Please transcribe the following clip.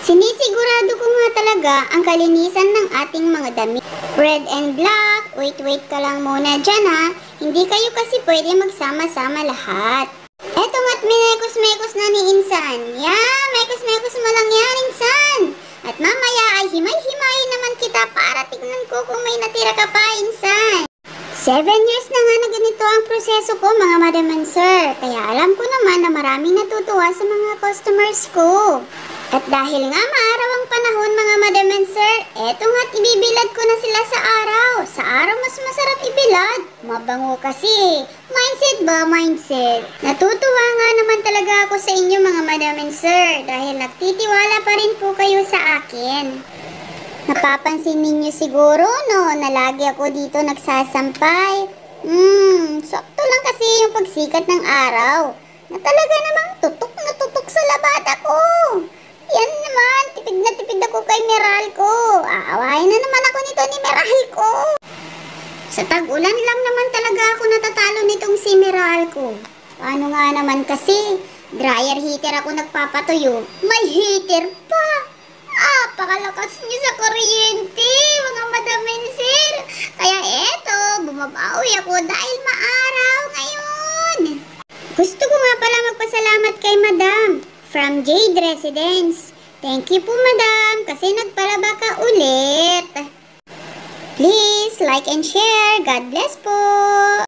Sinisigurado ko nga talaga ang kalinisan ng ating mga damit. Red and black, wait ka lang muna dyan ha. Hindi kayo kasi pwede magsama-sama lahat. Eto nga't minekos-mekos na ni Insan. Mekos-mekos mo lang yan, Insan. At mamaya ay himay-himayin naman kita para tignan ko kung may natira ka pa, Insan. 7 years na nga na ganito ang proseso ko, mga madam and sir. Kaya alam ko naman na maraming natutuwa sa mga customers ko. At dahil nga maaraw ang panahon, mga madam and sir, eto nga't ibibilad ko na sila sa araw. Sa araw mas masarap ibilad. Mabango kasi. Mindset ba, mindset? Natutuwa nga naman talaga ako sa inyo, mga madam and sir, dahil nagtitiwala pa rin po kayo sa akin. Napapansin ninyo siguro, no, na lagi ako dito nagsasampay. Sakto lang kasi yung pagsikat ng araw, na talaga namang tutok na tutok sa labada ko. Yan naman, tipid na tipid ako kay Meralco. Aawain na naman ako nito ni Meralco. Sa tag-ulan lang naman talaga ako natatalo nitong si Meralco. Paano nga naman kasi, dryer heater ako nagpapatuyo. May heater pa! Pakalakas niyo sa kuryente, mga madam and sir. Kaya eto, bumabawi ako dahil maaraw ngayon. Gusto ko nga pala magpasalamat kay madam from Jade Residence. Thank you po, madam, kasi nagpalaba ka ulit. Please like and share. God bless po.